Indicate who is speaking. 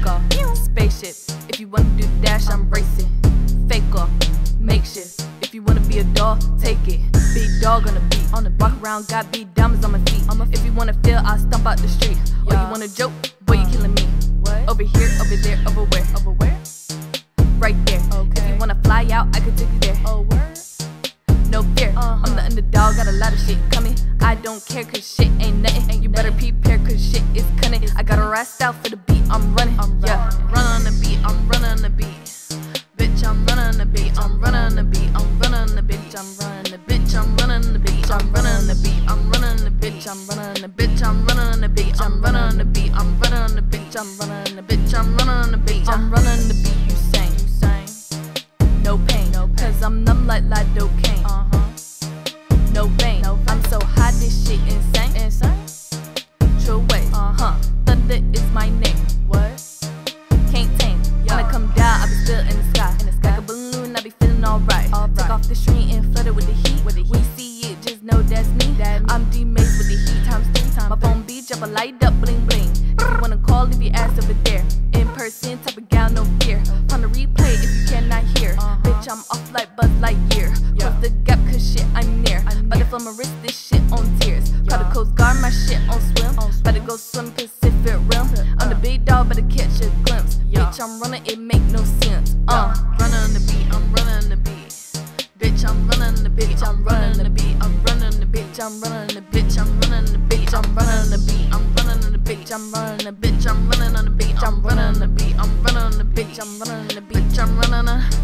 Speaker 1: take off. Spaceship, if you wanna do the dash, I'm racing. Fake off, makeshift. If you wanna be a dog, take it. Big dog on the beat. Walk around, got big diamonds on my feet. If you wanna feel, I'll stomp out the street. Or you wanna joke, boy, you killing me. Over here, over there, over where? Over where? Right there. If you wanna fly out, I could take you there. Oh, word? No fear. I'm the underdog, got a lot of shit coming. I don't care cause shit ain't nothing. You better prepare cause shit is cunning. I got a rest out for the beat, I'm running. Yeah, run on the beat, I'm running on the beat. Bitch, I'm running on the beat, I'm running on the beat, I'm running on the bitch, I'm running the bitch, I'm running on the beat, I'm running on the beat, I'm running on the bitch, I'm running on the bitch, I'm running on the beat, I'm running on the beat, I'm running on the bitch, I'm running on the bitch, I'm running on the beat, I'm running on the beat, you sing, no pain, cause I'm numb like lidocaine. No vein, I'm so high, this shit insane. True ways, thunder is my name. What? Can't tame. When I come down, I be still in the sky. Like a balloon, I be feeling alright. Take off the street and flood it with the heat. We see it, just know that's me. I'm D-Mace with the heat times 3. My phone be drop a light up, bling bling. If you wanna call, leave your ass over there. In person, type of gal, no fear. On the replay if you cannot hear. Bitch, I'm off like Buzz Lightyear. Close the gap cause shit I'm near. Butterfly my wrist, this shit on tears. Call the Coast Guard, my shit on swim. Better go swim Pacific Rim. I'm the big dog, better catch a glimpse. Bitch, I'm running, it make no sense. Running on the beat, I'm running on the beat. Bitch, I'm running on the bitch, I'm running on the beat, I'm running on the bitch, I'm running on the bitch, I'm running on the bitch, I'm running on the beat, I'm running on the bitch, I'm running on the bitch, I'm running on the beat, I'm running on the beat, I'm running on the bitch, I'm running on the bitch, I'm running on the